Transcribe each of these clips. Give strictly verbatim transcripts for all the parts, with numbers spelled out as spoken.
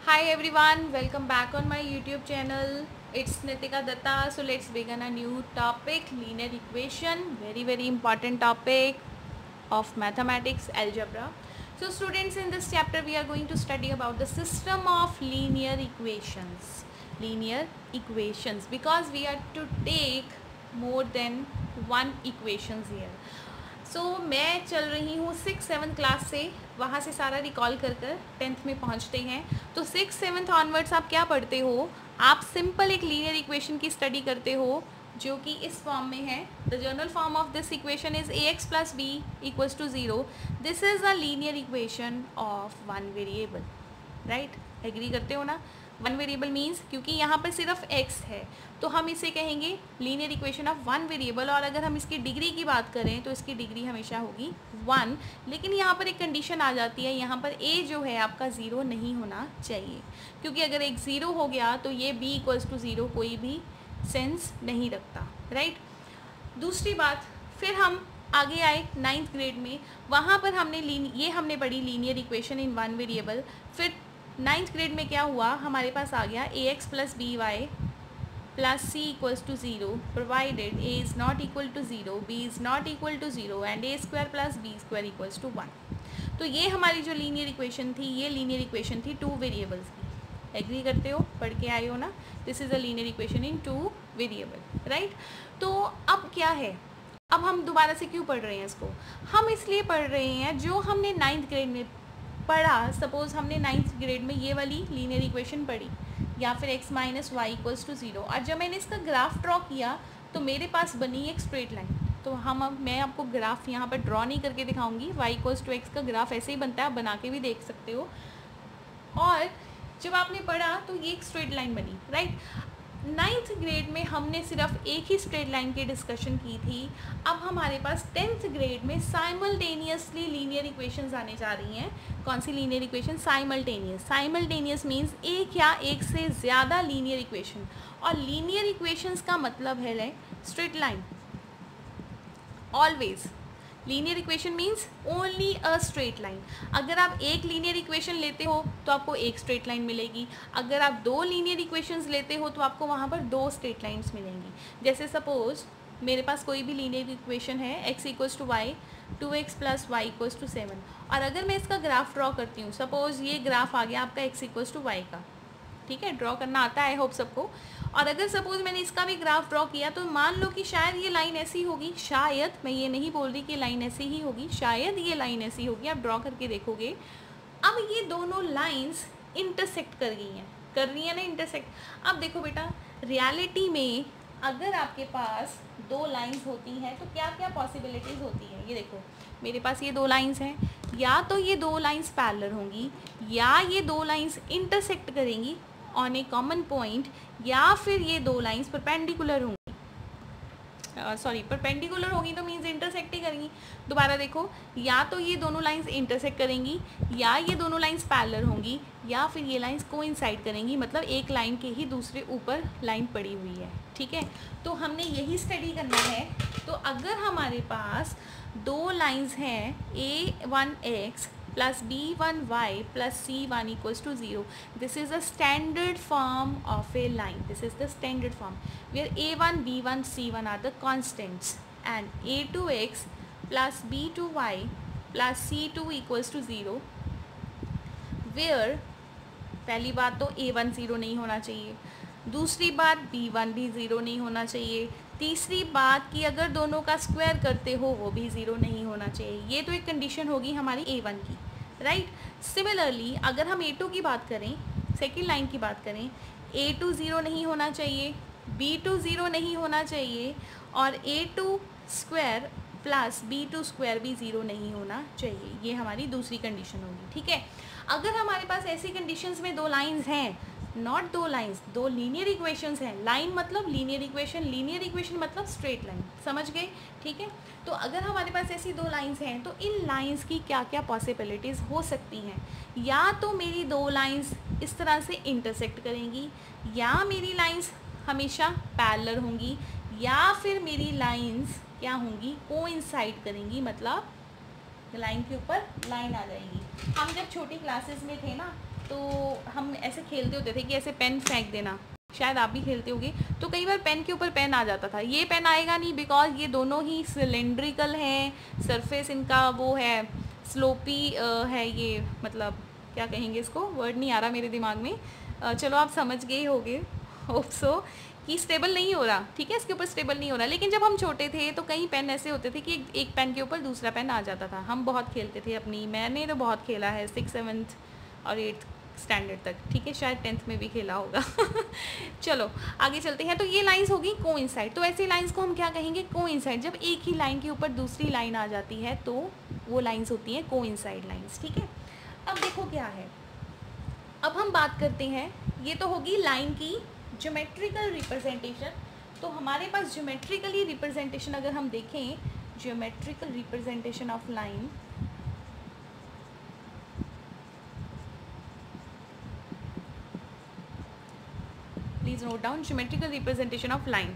Hi everyone, welcome back on my YouTube channel. It's Nitika Datta. So let's begin a new topic, linear equation. Very very important topic of mathematics, algebra. So students, in this chapter we are going to study about the system of linear equations. Linear equations, because we are to take more than one equations here. So so, मैं चल रही हूँ six seventh class से, वहाँ से सारा recall कर कर टेंथ में पहुँचते हैं. तो सिक्स सेवन्थ ऑनवर्ड्स आप क्या पढ़ते हो? आप सिंपल एक लीनियर इक्वेशन की स्टडी करते हो जो कि इस फॉर्म में है. The general form of this equation is a x plus b equals to zero. This is a linear equation of one variable. Right, agree करते हो ना? वन वेरिएबल मीन्स, क्योंकि यहाँ पर सिर्फ x है तो हम इसे कहेंगे linear equation of one variable. और अगर हम इसकी डिग्री की बात करें तो इसकी डिग्री हमेशा होगी वन. लेकिन यहाँ पर एक कंडीशन आ जाती है, यहाँ पर a जो है आपका ज़ीरो नहीं होना चाहिए, क्योंकि अगर एक ज़ीरो हो गया तो ये b इक्वल्स टू ज़ीरो कोई भी सेंस नहीं रखता. राइट. दूसरी बात, फिर हम आगे आए नाइन्थ ग्रेड में, वहाँ पर हमने ये हमने पढ़ी linear equation in one variable. फिर नाइन्थ ग्रेड में क्या हुआ, हमारे पास आ गया a x plus b y plus c equals to zero provided a is not equal to zero, b is not equal to zero and a square plus b square equals to one. तो ये हमारी जो linear equation थी, ये linear equation थी two variables की. Agree करते हो? पढ़ के आए हो ना? This is a linear equation in two variable. Right. तो अब क्या है, अब हम दोबारा से क्यों पढ़ रहे हैं इसको? हम इसलिए पढ़ रहे हैं जो हमने नाइन्थ ग्रेड में पढ़ा. सपोज हमने नाइन्थ ग्रेड में ये वाली लीनियर इक्वेशन पढ़ी, या फिर x minus y equals to zero, और जब मैंने इसका ग्राफ ड्रॉ किया तो मेरे पास बनी एक स्ट्रेट लाइन. तो हम अब मैं आपको ग्राफ यहाँ पर ड्रॉ नहीं करके दिखाऊंगी. y इक्वल्स टू एक्स का ग्राफ ऐसे ही बनता है, आप बना के भी देख सकते हो. और जब आपने पढ़ा तो ये एक स्ट्रेट लाइन बनी. राइट. नाइन्थ ग्रेड में हमने सिर्फ एक ही स्ट्रेट लाइन की डिस्कशन की थी. अब हमारे पास टेंथ ग्रेड में साइमल्टेनियसली लीनियर इक्वेशंस आने जा रही हैं. कौन सी linear equation? Simultaneous. Simultaneous means एक या एक से ज़्यादा लीनियर इक्वेशन. और लीनियर इक्वेशंस का मतलब है straight line. Always linear equation means only a straight line. अगर आप एक लीनियर इक्वेशन लेते हो तो आपको एक स्ट्रेट लाइन मिलेगी. अगर आप दो लीनियर इक्वेशंस लेते हो तो आपको वहाँ पर दो स्ट्रेट लाइन्स मिलेंगी. जैसे सपोज मेरे पास कोई भी लीनियर इक्वेशन है, x equals to y, two x plus y equals to seven. और अगर मैं इसका ग्राफ ड्रॉ करती हूँ, सपोज ये ग्राफ आ गया आपका x इक्वल्स टू वाई का. ठीक है, ड्रॉ करना आता है, होप सबको. और अगर सपोज मैंने इसका भी ग्राफ ड्रॉ किया तो मान लो कि शायद ये लाइन ऐसी होगी, शायद, मैं ये नहीं बोल रही कि लाइन ऐसी ही होगी, शायद ये लाइन ऐसी होगी. आप ड्रॉ करके देखोगे. अब ये दोनों लाइंस इंटरसेक्ट कर गई हैं, कर रही हैं ना इंटरसेक्ट. अब देखो बेटा, रियलिटी में अगर आपके पास दो लाइंस होती हैं तो क्या क्या पॉसिबिलिटीज़ होती हैं. ये देखो, मेरे पास ये दो लाइंस हैं, या तो ये दो लाइंस पैरेलल होंगी, या ये दो लाइंस इंटरसेक्ट करेंगी ऑन ए कॉमन पॉइंट, या फिर ये दो लाइंस परपेंडिकुलर होंगी. सॉरी, परपेंडिकुलर होगी तो मीन्स इंटरसेक्ट ही करेंगी. दोबारा देखो, या तो ये दोनों लाइंस इंटरसेक्ट करेंगी, या ये दोनों लाइंस पैरेलल होंगी, या फिर ये लाइंस कोइंसाइड करेंगी. मतलब एक लाइन के ही दूसरे ऊपर लाइन पड़ी हुई है. ठीक है, तो हमने यही स्टडी करना है. तो अगर हमारे पास दो लाइंस हैं, a one x plus b one y plus c one equals to zero. This is a standard form of a line. This is the standard form where a one, b one, c one are the constants, and a two x plus b two y plus c two equals to zero, where पहली बात तो a one zero नहीं होना चाहिए, दूसरी बात b one भी zero नहीं होना चाहिए, तीसरी बात कि अगर दोनों का स्क्वायर करते हो वो भी ज़ीरो नहीं होना चाहिए. ये तो एक कंडीशन होगी हमारी ए वन की. राइट. सिमिलरली अगर हम ए टू की बात करें, सेकेंड लाइन की बात करें, ए टू ज़ीरो नहीं होना चाहिए, बी टू ज़ीरो नहीं होना चाहिए, और a two square plus b two square भी ज़ीरो नहीं होना चाहिए. ये हमारी दूसरी कंडीशन होगी. ठीक है. अगर हमारे पास ऐसी कंडीशंस में दो लाइंस हैं, नॉट दो लाइंस, दो लीनियर इक्वेशंस हैं. लाइन मतलब लीनियर इक्वेशन, लीनियर इक्वेशन मतलब स्ट्रेट लाइन. समझ गए? ठीक है. तो अगर हमारे पास ऐसी दो लाइंस हैं तो इन लाइंस की क्या क्या पॉसिबिलिटीज़ हो सकती हैं. या तो मेरी दो लाइंस इस तरह से इंटरसेक्ट करेंगी, या मेरी लाइंस हमेशा पैरेलल होंगी, या फिर मेरी लाइंस क्या होंगी, कोइंसाइड करेंगी. मतलब लाइन के ऊपर लाइन आ जाएगी. हम जब छोटी क्लासेस में थे ना तो हम ऐसे खेलते होते थे कि ऐसे पेन फेंक देना, शायद आप भी खेलते होगे। तो कई बार पेन के ऊपर पेन आ जाता था, ये पेन आएगा नहीं बिकॉज ये दोनों ही सिलेंड्रिकल हैं, सरफेस इनका वो है स्लोपी है, ये मतलब क्या कहेंगे इसको, वर्ड नहीं आ रहा मेरे दिमाग में, uh, चलो आप समझ गए होगे होप सो, कि स्टेबल नहीं हो रहा, ठीक है, इसके ऊपर स्टेबल नहीं हो रहा। लेकिन जब हम छोटे थे तो कई पेन ऐसे होते थे कि एक, एक पेन के ऊपर दूसरा पेन आ जाता था। हम बहुत खेलते थे अपनी, मैंने तो बहुत खेला है सिक्स सेवन्थ और एट्थ स्टैंडर्ड तक, ठीक है, शायद टेंथ में भी खेला होगा चलो आगे चलते हैं। तो ये लाइंस होगी कोइंसाइड। तो ऐसी लाइंस को हम क्या कहेंगे, कोइंसाइड। जब एक ही लाइन के ऊपर दूसरी लाइन आ जाती है तो वो लाइंस होती हैं कोइंसाइड लाइंस, ठीक है। अब देखो क्या है, अब हम बात करते हैं, ये तो होगी लाइन की ज्योमेट्रिकल रिप्रेजेंटेशन। तो हमारे पास ज्योमेट्रिकली रिप्रेजेंटेशन अगर हम देखें, geometrical representation of line, please note down geometrical representation of line.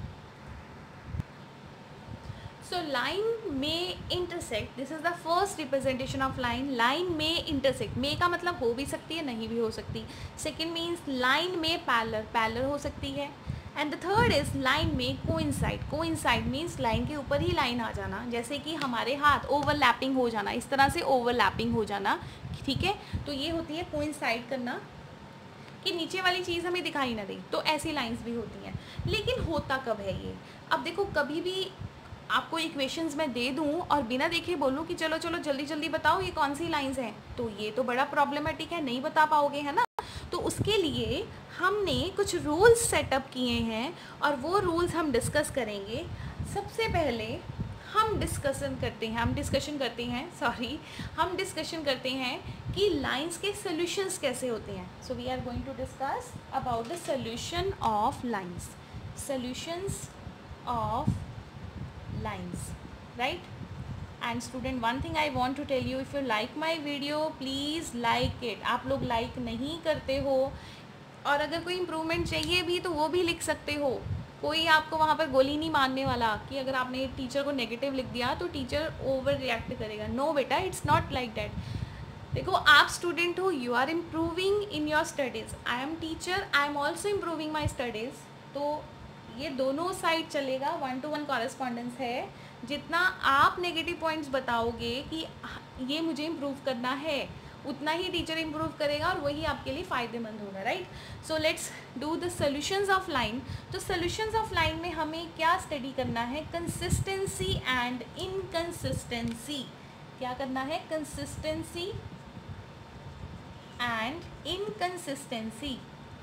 So line में intersect, this is the first representation of line. Line में इंटरसेक्ट, में का मतलब हो भी सकती है, नहीं भी हो सकती। सेकेंड मीन्स लाइन में पैरेलल, पैरेलल हो सकती है। And the third is line में कोइंसाइड। कोइंसाइड मीन्स लाइन के ऊपर ही लाइन आ जाना, जैसे कि हमारे हाथ ओवरलैपिंग हो जाना, इस तरह से ओवरलैपिंग हो जाना, ठीक है। तो ये होती है कोइंसाइड करना, कि नीचे वाली चीज़ हमें दिखाई ना दे, तो ऐसी लाइंस भी होती हैं। लेकिन होता कब है ये, अब देखो, कभी भी आपको इक्वेशंस मैं दे दूं और बिना देखे बोलूं कि चलो चलो जल्दी जल्दी बताओ ये कौन सी लाइंस हैं, तो ये तो बड़ा प्रॉब्लमेटिक है, नहीं बता पाओगे, है ना। तो उसके लिए हमने कुछ रूल्स सेटअप किए हैं और वो रूल्स हम डिस्कस करेंगे। सबसे पहले हम डिस्कशन करते हैं हम डिस्कशन करते हैं सॉरी हम डिस्कशन करते हैं कि लाइंस के सॉल्यूशंस कैसे होते हैं। So we are going to discuss about the solution of lines, solutions of lines, right? And student, one thing I want to tell you, if you like my video please like it। आप लोग like नहीं करते हो, और अगर कोई improvement चाहिए भी तो वो भी लिख सकते हो, कोई आपको वहाँ पर गोली नहीं मारने वाला कि अगर आपने टीचर को नेगेटिव लिख दिया तो टीचर ओवर रिएक्ट करेगा। नो बेटा, इट्स नॉट लाइक दैट। देखो, आप स्टूडेंट हो, you are improving in your studies, I am teacher, I am also improving my studies. तो ये दोनों साइड चलेगा, वन टू वन कॉरेस्पॉन्डेंस है। जितना आप नेगेटिव पॉइंट्स बताओगे कि ये मुझे इम्प्रूव करना है, उतना ही टीचर इम्प्रूव करेगा और वही आपके लिए फ़ायदेमंद होगा, right. So let's do the solutions of line. तो सॉल्यूशंस ऑफ लाइन में हमें क्या स्टडी करना है, कंसिस्टेंसी एंड इनकंसिस्टेंसी। क्या करना है, कंसिस्टेंसी एंड इनकंसिस्टेंसी।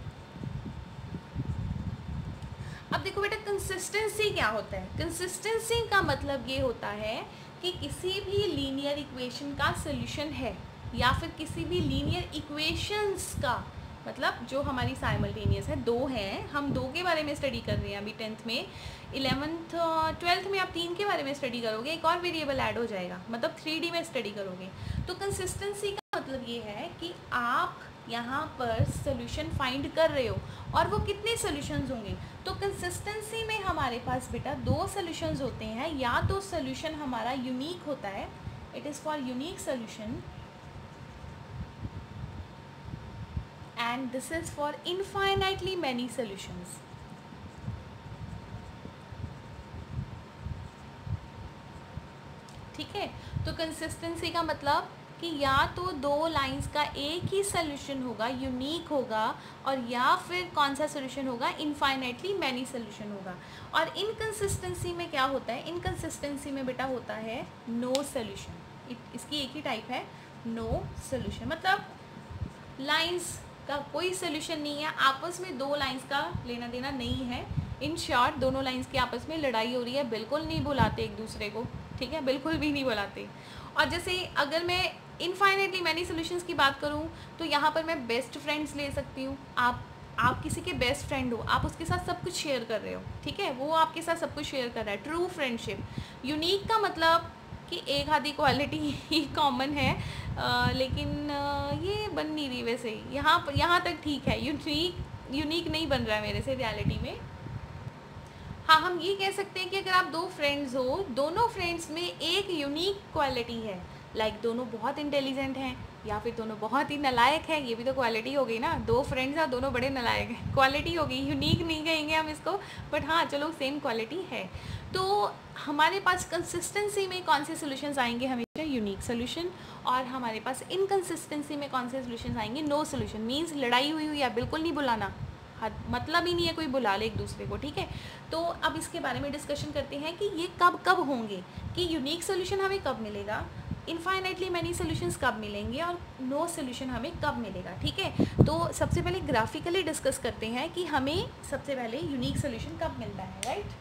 अब देखो बेटा, कंसिस्टेंसी क्या होता है। कंसिस्टेंसी का मतलब ये होता है कि किसी भी लीनियर इक्वेशन का सॉल्यूशन है, या फिर किसी भी लीनियर इक्वेशंस का, मतलब जो हमारी साइमल्टेनियस है, दो हैं, हम दो के बारे में स्टडी कर रहे हैं अभी टेंथ में। इलेवंथ ट्वेल्थ में आप तीन के बारे में स्टडी करोगे, एक और वेरिएबल ऐड हो जाएगा, मतलब थ्री डी में स्टडी करोगे। तो कंसिस्टेंसी का मतलब ये है कि आप यहाँ पर सोल्यूशन फाइंड कर रहे हो, और वो कितने सोल्यूशंस होंगे। तो कंसिस्टेंसी में हमारे पास बेटा दो सोल्यूशंस होते हैं, या तो सोल्यूशन हमारा यूनिक होता है, it is for unique solution, and this is for infinitely many solutions. ठीक है, तो कंसिस्टेंसी का मतलब कि या तो दो लाइंस का एक ही सोल्यूशन होगा, यूनिक होगा, और या फिर कौन सा सोल्यूशन होगा, इनफाइनाइटली मैनी सोल्यूशन होगा। और इनकंसिस्टेंसी में क्या होता है, इनकंसिस्टेंसी में बेटा होता है नो सोल्यूशन। इसकी एक ही टाइप है, नो सोल्यूशन, मतलब लाइंस का कोई सोल्यूशन नहीं है, आपस में दो लाइंस का लेना देना नहीं है। इन शॉर्ट, दोनों लाइंस की आपस में लड़ाई हो रही है, बिल्कुल नहीं बुलाते एक दूसरे को, ठीक है, बिल्कुल भी नहीं बुलाते। और जैसे अगर मैं इनफाइनाइटली मैनी सोल्यूशंस की बात करूं, तो यहाँ पर मैं बेस्ट फ्रेंड्स ले सकती हूँ। आप आप किसी के बेस्ट फ्रेंड हो, आप उसके साथ सब कुछ शेयर कर रहे हो, ठीक है, वो आपके साथ सब कुछ शेयर कर रहा है, ट्रू फ्रेंडशिप। यूनिक का मतलब कि एक आधी क्वालिटी ही कॉमन है, आ, लेकिन आ, ये बन नहीं रही वैसे, यहाँ यहाँ तक ठीक है। यूनिक यूनिक नहीं बन रहा है मेरे से रियलिटी में। हाँ, हम ये कह सकते हैं कि अगर आप दो फ्रेंड्स हो, दोनों फ्रेंड्स में एक यूनिक क्वालिटी है, लाइक like, दोनों बहुत इंटेलिजेंट हैं या फिर दोनों बहुत ही नालायक हैं, ये भी तो क्वालिटी हो गई ना, दो फ्रेंड्स हैं दोनों बड़े नालायक हैं, क्वालिटी हो गई, यूनिक नहीं कहेंगे हम इसको, बट हाँ चलो सेम क्वालिटी है। तो हमारे पास कंसिस्टेंसी में कौन से सोल्यूशंस आएंगे, हमेशा यूनिक सोल्यूशन, और हमारे पास इनकंसिस्टेंसी में कौन से सोल्यूशंस आएंगे, नो सोल्यूशन। मीन्स लड़ाई हुई हुई या बिल्कुल नहीं बुलाना, मतलब ही नहीं है कोई बुला ले एक दूसरे को, ठीक है। तो अब इसके बारे में डिस्कशन करते हैं कि ये कब कब होंगे, कि यूनिक सोल्यूशन हमें कब मिलेगा, इनफाइनाइटली मैनी सोल्यूशंस कब मिलेंगे, और नो सोल्यूशन हमें कब मिलेगा, ठीक है। तो सबसे पहले ग्राफिकली डिस्कस करते हैं कि हमें सबसे पहले यूनिक सोल्यूशन कब मिलता है, राइट।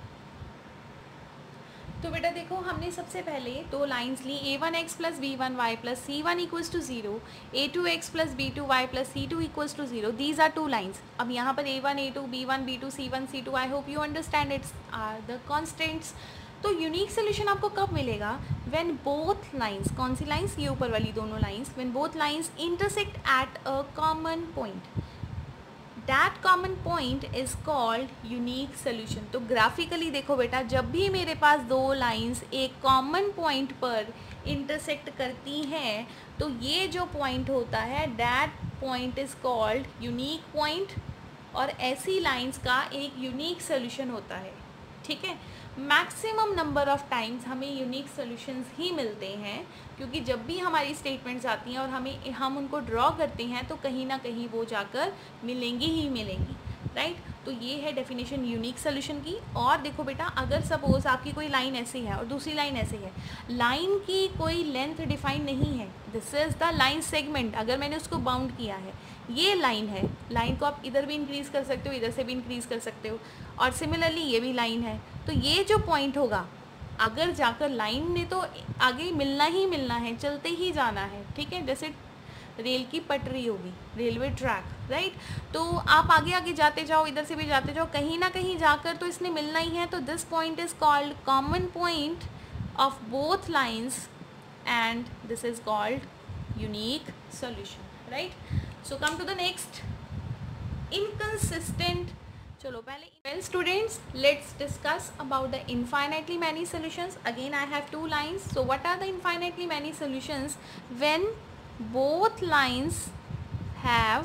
तो बेटा देखो, हमने सबसे पहले दो लाइंस ली, a one x plus b one y plus c one equals to zero, a two x plus b two y plus c two equals to zero, these are two lines. अब यहाँ पर a one a two b one b two c one c two, I hope you understand it's are the constants. तो unique solution आपको कब मिलेगा, when both lines, कौन सी lines, ये ऊपर वाली दोनों lines, when both lines intersect at a common point, that common point is called unique solution. तो ग्राफिकली देखो बेटा, जब भी मेरे पास दो लाइंस एक कॉमन पॉइंट पर इंटरसेक्ट करती हैं, तो ये जो पॉइंट होता है that point is called unique point, और ऐसी लाइंस का एक यूनिक सोल्यूशन होता है, ठीक है। मैक्सिमम नंबर ऑफ टाइम्स हमें यूनिक सॉल्यूशंस ही मिलते हैं, क्योंकि जब भी हमारी स्टेटमेंट्स आती हैं और हमें हम उनको ड्रॉ करते हैं तो कहीं ना कहीं वो जाकर मिलेंगी ही मिलेंगी, राइट। तो ये है डेफिनेशन यूनिक सोल्यूशन की। और देखो बेटा, अगर सपोज आपकी कोई लाइन ऐसी है और दूसरी लाइन ऐसी है, लाइन की कोई लेंथ डिफाइन नहीं है, this is the line segment, अगर मैंने उसको बाउंड किया है, ये लाइन है, लाइन को आप इधर भी इंक्रीज़ कर सकते हो, इधर से भी इंक्रीज़ कर सकते हो, और सिमिलरली ये भी लाइन है, तो ये जो पॉइंट होगा, अगर जाकर लाइन ने तो आगे मिलना ही मिलना है, चलते ही जाना है, ठीक है, जैसे रेल की पटरी होगी, रेलवे ट्रैक, राइट। तो आप आगे आगे जाते जाओ, इधर से भी जाते जाओ, कहीं ना कहीं जाकर तो इसने मिलना ही है। तो this point is called common point of both lines and this is called unique solution, right. So come to the next, inconsistent. चलो पहले, well students, let's discuss about the infinitely many solutions. Again I have two lines, so what are the infinitely many solutions when both lines have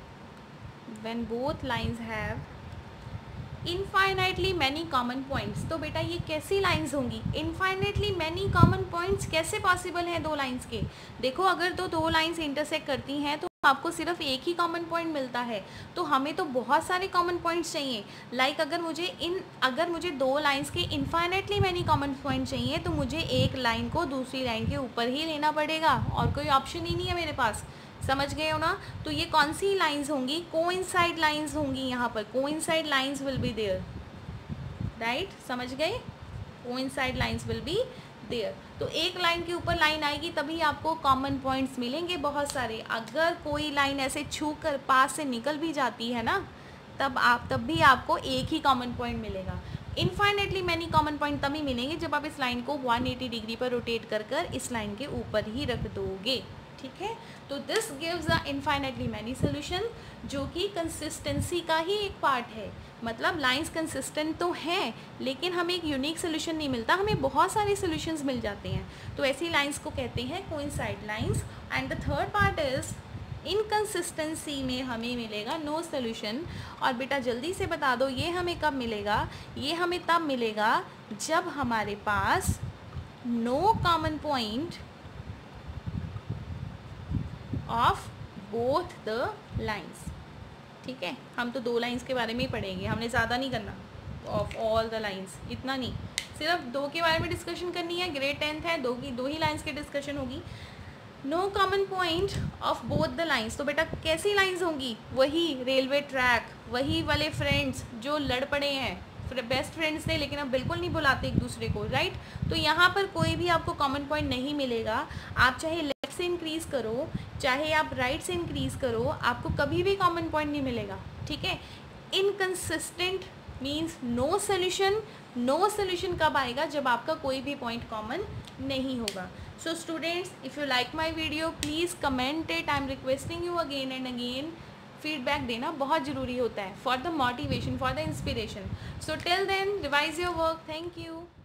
when both lines have infinitely many common points। तो बेटा ये कैसी lines होंगी, infinitely many common points कैसे possible हैं दो lines के। देखो, अगर तो दो लाइंस इंटरसेक्ट करती हैं तो आपको सिर्फ एक ही कॉमन पॉइंट मिलता है, तो हमें तो बहुत सारे कॉमन पॉइंट्स चाहिए। लाइक like अगर मुझे इन अगर मुझे दो लाइंस के इनफाइनाइटली मैनी कॉमन पॉइंट चाहिए, तो मुझे एक लाइन को दूसरी लाइन के ऊपर ही लेना पड़ेगा, और कोई ऑप्शन ही नहीं है मेरे पास। समझ गए हो ना। तो ये कौन सी लाइंस होंगी, कोइंसाइड लाइंस होंगी। यहाँ पर coincide lines will be there, right, समझ गए, coincide lines will be there. तो एक लाइन के ऊपर लाइन आएगी तभी आपको कॉमन पॉइंट्स मिलेंगे बहुत सारे। अगर कोई लाइन ऐसे छू कर पास से निकल भी जाती है ना, तब आप तब भी आपको एक ही कॉमन पॉइंट मिलेगा। इनफाइनेटली मैनी कॉमन पॉइंट तभी मिलेंगे जब आप इस लाइन को एक सौ अस्सी डिग्री पर रोटेट कर कर इस लाइन के ऊपर ही रख दोगे, ठीक है। तो this gives a infinitely many solution, जो कि कंसिस्टेंसी का ही एक पार्ट है। मतलब लाइंस कंसिस्टेंट तो हैं, लेकिन हमें एक यूनिक सोल्यूशन नहीं मिलता, हमें बहुत सारे सोल्यूशंस मिल जाते हैं। तो ऐसी लाइंस को कहते हैं coincide lines. And the third part is inconsistency में हमें मिलेगा नो सोल्यूशन। और बेटा जल्दी से बता दो, ये हमें कब मिलेगा, ये हमें तब मिलेगा जब हमारे पास no common point of both the lines, ठीक है। हम तो दो लाइंस के बारे में ही पढ़ेंगे, हमने ज़्यादा नहीं करना, ऑफ ऑल द लाइंस इतना नहीं, सिर्फ दो के बारे में डिस्कशन करनी है। ग्रेड टेंथ है, दो की दो ही लाइंस की डिस्कशन होगी। No common point of both the lines, तो बेटा कैसी लाइंस होंगी, वही रेलवे ट्रैक, वही वाले फ्रेंड्स जो लड़ पड़े हैं, बेस्ट फ्रेंड्स थे लेकिन अब बिल्कुल नहीं बुलाते एक दूसरे को, राइट। तो यहाँ पर कोई भी आपको कॉमन पॉइंट नहीं मिलेगा। आप चाहे लेफ्ट से इंक्रीज़ करो, चाहे आप राइट से इंक्रीज़ करो, आपको कभी भी कॉमन पॉइंट नहीं मिलेगा, ठीक है। Inconsistent means no solution. No solution कब आएगा, जब आपका कोई भी पॉइंट कॉमन नहीं होगा। So students, if you like my video please comment it, I am requesting you again and again. Feedback देना बहुत ज़रूरी होता है for the motivation, for the inspiration. So till then revise your work, thank you.